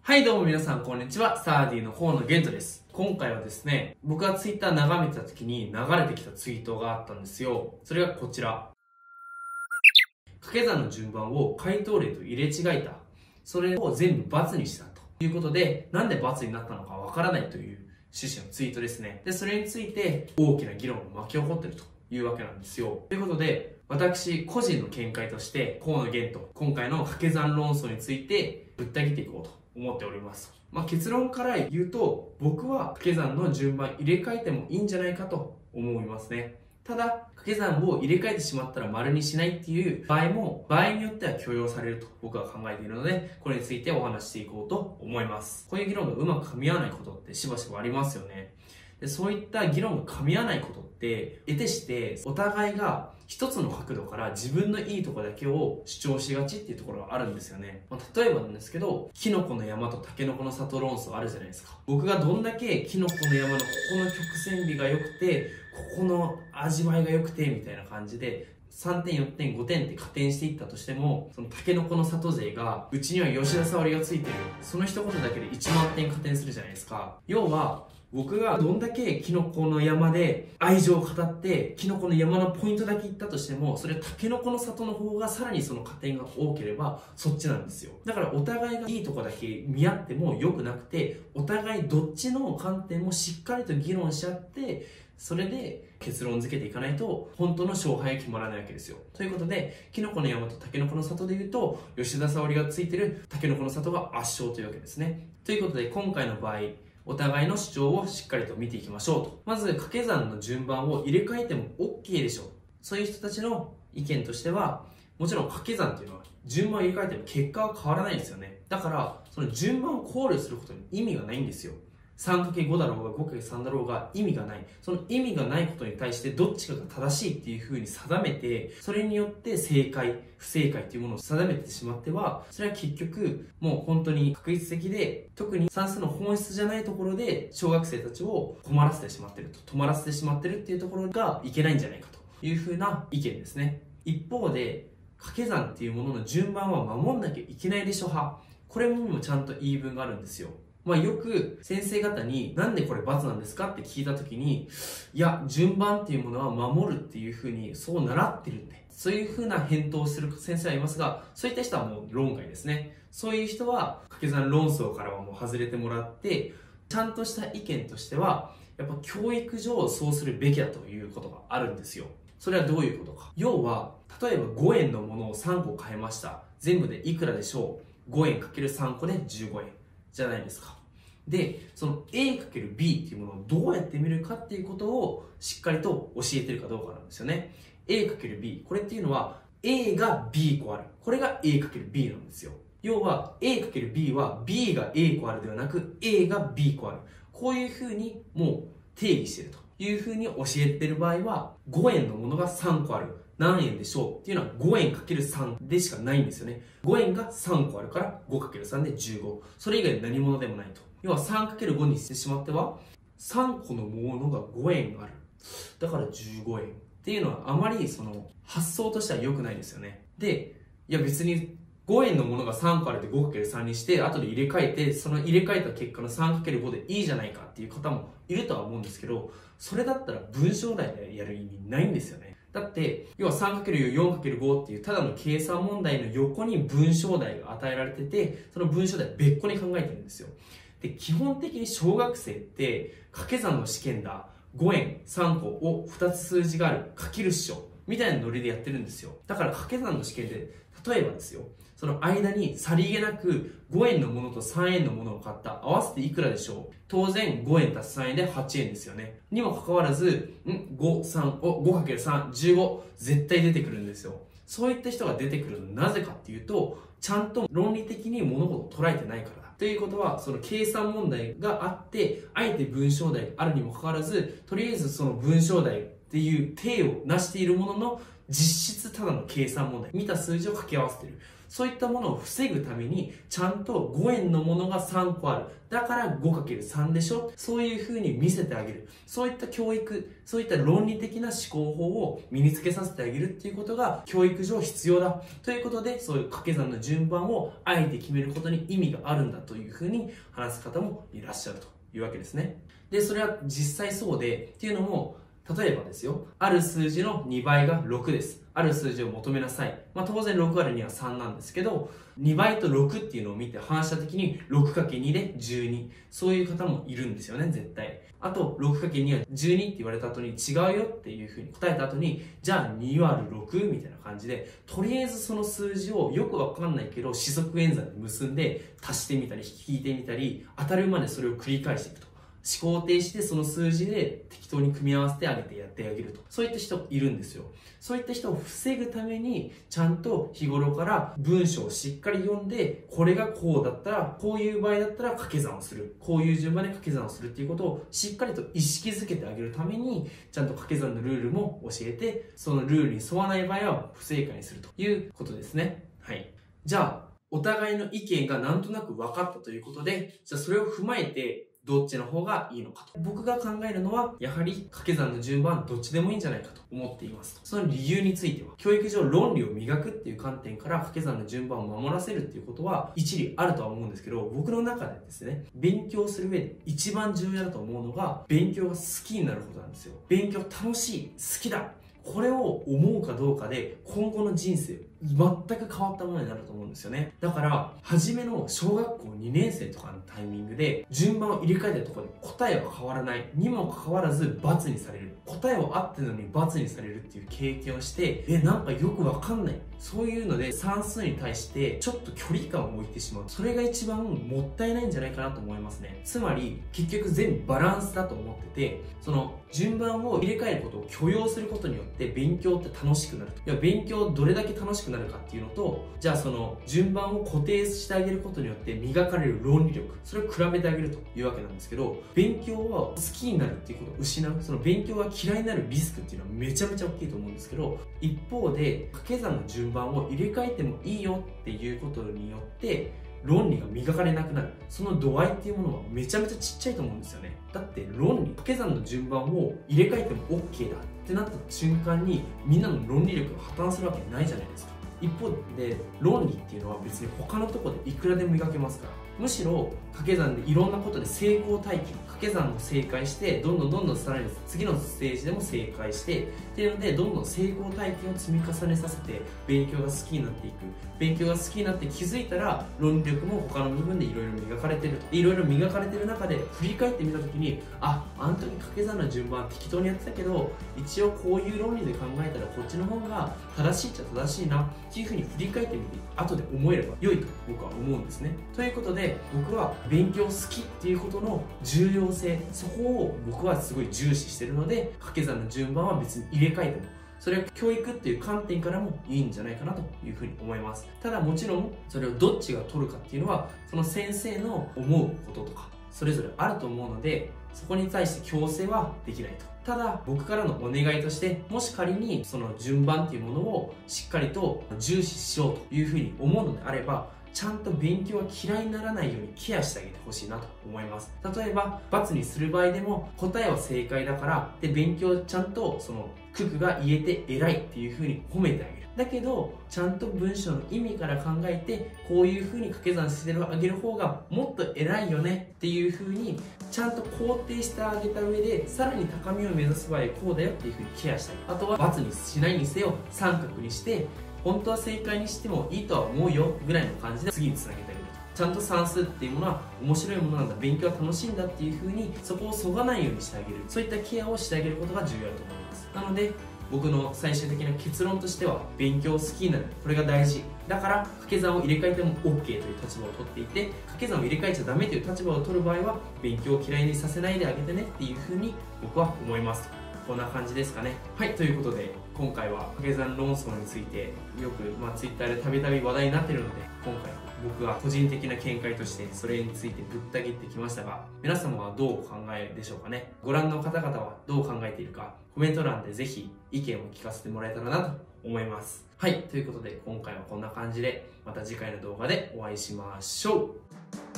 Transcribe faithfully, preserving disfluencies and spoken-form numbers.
はいどうも皆さんこんにちは、サーディの方のゲントです。今回はですね、僕がツイッター眺めてた時に流れてきたツイートがあったんですよ。それがこちら。掛け算の順番を回答例と入れ違えた。それを全部×にしたということで、なんで×になったのかわからないという趣旨のツイートですね。で、それについて大きな議論が巻き起こっているというわけなんですよ。ということで、私個人の見解として河野玄斗、今回の掛け算論争についてぶった切っていこうと思っております。まあ、結論から言うと、僕は掛け算の順番入れ替えてもいいんじゃないかと思いますね。ただ、掛け算を入れ替えてしまったら丸にしないっていう場合も、場合によっては許容されると僕は考えているので、これについてお話ししていこうと思います。こういう議論がうまく噛み合わないことってしばしばありますよね。でそういった議論が噛み合わないことって、得てしてお互いが一つの角度から自分のいいところだけを主張しがちっていうところがあるんですよね。まあ、例えばなんですけど、キノコの山とタケノコの里論争あるじゃないですか。僕がどんだけキノコの山のここの曲線美が良くて、ここの味わいが良くてみたいな感じで、さんてんよんてんごてんって加点していったとしても、そのタケノコの里勢がうちには吉田沙保里がついてる、その一言だけでいちまんてん加点するじゃないですか。要は僕がどんだけキノコの山で愛情を語ってキノコの山のポイントだけ言ったとしても、それタケノコの里の方がさらにその加点が多ければそっちなんですよ。だからお互いがいいとこだけ見合っても良くなくて、お互いどっちの観点もしっかりと議論し合って、それで結論付けていかないと本当の勝敗が決まらないわけですよ。ということで、キノコの山とタケノコの里で言うと、吉田沙保里がついてるタケノコの里が圧勝というわけですね。ということで、今回の場合お互いの主張をしっかりと見ていきましょうと。まず掛け算の順番を入れ替えても OK でしょう。そういう人たちの意見としては、もちろん掛け算っていうのは順番を入れ替えても結果は変わらないんですよね。だからその順番を考慮することに意味がないんですよ。さんかけるご だろうが ごかけるさん だろうが意味がない。その意味がないことに対してどっちかが正しいっていう風に定めて、それによって正解、不正解っていうものを定めてしまっては、それは結局もう本当に確率的で、特に算数の本質じゃないところで小学生たちを困らせてしまってると、止まらせてしまってるっていうところがいけないんじゃないかという風な意見ですね。一方で、掛け算っていうものの順番は守んなきゃいけないでしょ派。これにもちゃんと言い分があるんですよ。まあよく先生方になんでこれ×なんですかって聞いたときに、いや、順番っていうものは守るっていうふうにそう習ってるんで、そういうふうな返答をする先生はいますが、そういった人はもう論外ですね。そういう人は掛け算論争からはもう外れてもらって、ちゃんとした意見としては、やっぱ教育上そうするべきだということがあるんですよ。それはどういうことか。要は、例えばごえんのものをさんこ買えました。全部でいくらでしょう？ ご 円かけるさんこでじゅうごえん。じゃないですか。で、その エーかけるビー っていうものをどうやって見るかっていうことをしっかりと教えてるかどうかなんですよね。エーかけるビー、これっていうのは A が B 個ある。これが エーかけるビー なんですよ。要は エーかけるビー は B が A 個あるではなく A が B 個ある。こういうふうにもう定義してるというふうに教えてる場合は、ごえんのものがさんこある。何円でしょうっていうのは ごえんかけるさん でしかないんですよね。ごえんがさんこあるから ごかけるさん でじゅうご。それ以外何物でもないと。要は さんかけるご にしてしまっては、さんこのものがごえんある。だからじゅうごえん。っていうのはあまりその発想としては良くないですよね。で、いや別にごえんのものがさんこあるで ごかけるさん にして、後で入れ替えて、その入れ替えた結果の さんかけるご でいいじゃないかっていう方もいるとは思うんですけど、それだったら文章題でやる意味ないんですよね。だって、要は さんかけるよん、よんかけるご っていうただの計算問題の横に文章題が与えられてて、その文章題別個に考えてるんですよ。で、基本的に小学生って掛け算の試験だ、ごえんさんこをふたつ数字がある、かけるっしょみたいなノリでやってるんですよ。だから掛け算の試験で、例えばですよ、その間にさりげなくごえんのものとさんえんのものを買った。合わせていくらでしょう？当然ごえん足すさんえんではちえんですよね。にもかかわらず、ん ご、さん、お、ごかけるさん、じゅうご、絶対出てくるんですよ。そういった人が出てくるのはなぜかっていうと、ちゃんと論理的に物事を捉えてないからだ。ということは、その計算問題があって、あえて文章題があるにもかかわらず、とりあえずその文章題っていう体を成しているものの、実質ただの計算問題。見た数字を掛け合わせている。 そういったものを防ぐために、ちゃんとごえんのものがさんこある。だから ごかけるさん でしょ。そういう風に見せてあげる。そういった教育、そういった論理的な思考法を身につけさせてあげるっていうことが教育上必要だ。ということで、そういう掛け算の順番をあえて決めることに意味があるんだという風に話す方もいらっしゃるというわけですね。で、それは実際そうで、っていうのも、例えばですよ、ある数字のにばいがろくです。ある数字を求めなさい。まあ、当然ろくあるにはさんなんですけど、にばいとろくっていうのを見て反射的に ろくかけるに でじゅうに。そういう方もいるんですよね、絶対。あと、ろくかけるに はじゅうにって言われた後に違うよっていう風に答えた後に、じゃあに割るろくみたいな感じで、とりあえずその数字をよくわかんないけど、四則演算で結んで足してみたり引いてみたり、当たるまでそれを繰り返していくと。思考停止でその数字で適当に組み合わせてあげてやってあげると。そういった人いるんですよ。そういった人を防ぐために、ちゃんと日頃から文章をしっかり読んで、これがこうだったら、こういう場合だったら掛け算をする。こういう順番で掛け算をするっていうことをしっかりと意識づけてあげるために、ちゃんと掛け算のルールも教えて、そのルールに沿わない場合は不正解にするということですね。はい。じゃあ、お互いの意見がなんとなく分かったということで、じゃあそれを踏まえて、どっちの方がいいのかと。僕が考えるのは、やはり掛け算の順番どっちでもいいんじゃないかと思っていますと。その理由については、教育上論理を磨くっていう観点から掛け算の順番を守らせるっていうことは一理あるとは思うんですけど、僕の中でですね、勉強する上で一番重要だと思うのが、勉強が好きになることなんですよ。勉強楽しい、好きだ。これを思うかどうかで今後の人生全く変わったものになると思うんですよね。だから初めの小学校にねん生とかのタイミングで順番を入れ替えたところで答えは変わらないにもかかわらず×にされる、答えは合ってるのに×にされるっていう経験をして、えなんかよくわかんない、そういうので算数に対してちょっと距離感を置いてしまう。それが一番もったいないんじゃないかなと思いますね。つまり結局全部バランスだと思ってて、その順番を入れ替えることを許容することによって勉強って楽しくなると。いや勉強どれだけ楽しくなるかっていうのと、じゃあその順番を固定してあげることによって磨かれる論理力、それを比べてあげるというわけなんですけど、勉強は好きになるっていうことを失う、その勉強が嫌いになるリスクっていうのはめちゃめちゃ大きいと思うんですけど、一方で掛け算の順番を入れ替えてもいいよっていうことによって論理が磨かれなくなる、その度合いっていうものはめちゃめちゃちっちゃいと思うんですよね。だって論理、掛け算の順番を入れ替えても OK だってなった瞬間にみんなの論理力が破綻するわけないじゃないですか。一方で論理っていうのは別に他のところでいくらでも磨けますから、むしろ掛け算でいろんなことで成功体験、掛け算も正解してどんどんどんどんさらに次のステージでも正解してっていうのでどんどん成功体験を積み重ねさせて勉強が好きになっていく。勉強が好きになって気づいたら論理力も他の部分でいろいろ磨かれてると。いろいろ磨かれてる中で振り返ってみた時に、あ、あの時掛け算の順番適当にやってたけど一応こういう論理で考えたらこっちの方が正しいっちゃ正しいなっていうふうに振り返ってみて後で思えれば良いと僕は思うんですね。ということで僕は勉強好きっていうことの重要性、そこを僕はすごい重視してるので、掛け算の順番は別に入れ替えてもそれは教育っていう観点からもいいんじゃないかなというふうに思います。ただもちろんそれをどっちが取るかっていうのはその先生の思うこととかそれぞれあると思うので、そこに対して強制はできないと。ただ僕からのお願いとして、もし仮にその順番っていうものをしっかりと重視しようというふうに思うのであれば、ちゃんと勉強が嫌いにならないようにケアしてあげてほしいなと思います。例えば×にする場合でも答えは正解だからで勉強ちゃんとその九九が言えて偉いっていう風に褒めてあげる。だけどちゃんと文章の意味から考えてこういう風に掛け算してあげる方がもっと偉いよねっていう風にちゃんと肯定してあげた上で、さらに高みを目指す場合こうだよっていう風にケアしてあげる。あとは×にしないにせよ三角にして本当は正解にしてもいいとは思うよぐらいの感じで次につなげてあげる。ちゃんと算数っていうものは面白いものなんだ、勉強は楽しいんだっていう風にそこをそがないようにしてあげる、そういったケアをしてあげることが重要だと思います。なので僕の最終的な結論としては、勉強を好きになる、これが大事だから掛け算を入れ替えても OK という立場を取っていて、掛け算を入れ替えちゃダメという立場を取る場合は勉強を嫌いにさせないであげてねっていう風に僕は思います。 こんな感じですかね。はい、ということで今回は掛け算論争についてよく、まあ、Twitter でたびたび話題になっているので、今回僕は個人的な見解としてそれについてぶった切ってきましたが、皆様はどうお考えでしょうかね。ご覧の方々はどう考えているか、コメント欄でぜひ意見を聞かせてもらえたらなと思います。はい、ということで今回はこんな感じで、また次回の動画でお会いしましょう。